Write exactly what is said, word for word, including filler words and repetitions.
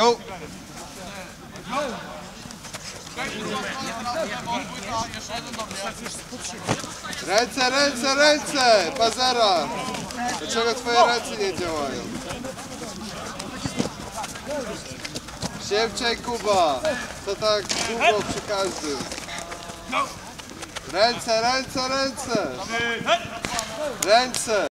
Go! Ręce, ręce, ręce! Pazera! Dlaczego twoje ręce nie działają? Szybciej, Kuba! To tak długo przy każdym. Ręce, ręce, ręce! Ręce!